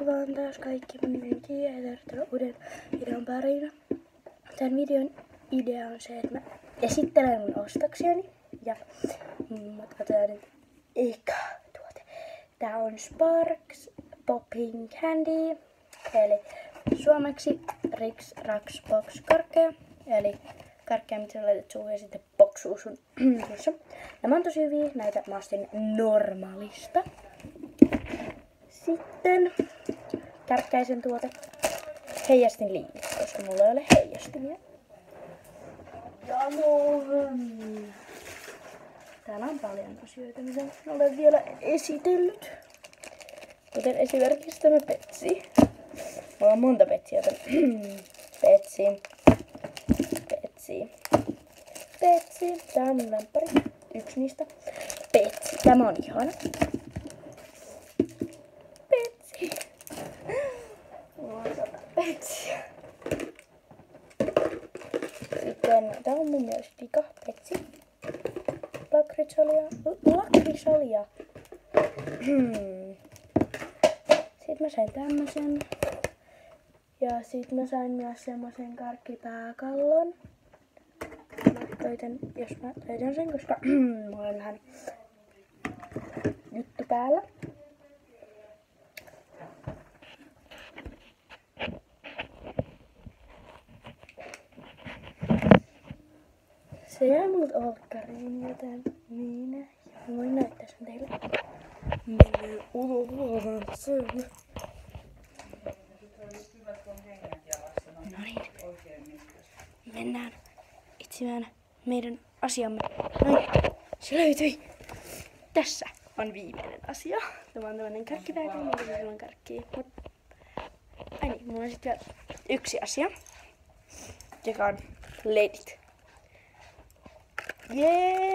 Moikka vaan taas kaikki, mun nimi on Kiia ja tervetuloa uuden videon pariin. Tän videon idea on se, että mä esittelen mun ostoksiani ja mä katsoin nyt eka tuote. Tää on Sparks Popping Candy, eli suomeksi Rix Rax Box karkkeja, eli karkkeja, mitä sä laitat suuhun ja sitten boksuu sun suussa. Nämä on tosi hyviä, näitä mä ostin normaalista. Sitten kärkkäisen tuote heijastin liivit, koska mulla ei ole heijastimia. Ja täällä on paljon asioita, mitä olen vielä esitellyt. Kuten esimerkiksi tämä petsi. Mulla on monta petsiä. Petsi. Tää on mun lemppari. Yksi niistä. Petsi. Tämä on ihana. Petsiä. Sitten tää on mun mielestä pika petsi. Lakrisalia. Sitten mä sain tämmösen. Ja sit mä sain myös semmosen karkkipääkallon. Jos mä laitan sen, koska mulla on vähän juttu päällä. Se jää multa olkkariin, joten minä voin näyttää sen teille. Mennään ulos. No niin. Mennään etsimään meidän asiamme. Noin, se löytyi. Tässä on viimeinen asia. Tämä on tämmönen karkkipääkallo, mikä on karkkia. Ai niin, mulla on sit vielä yksi asia, joka on ledit. Jee!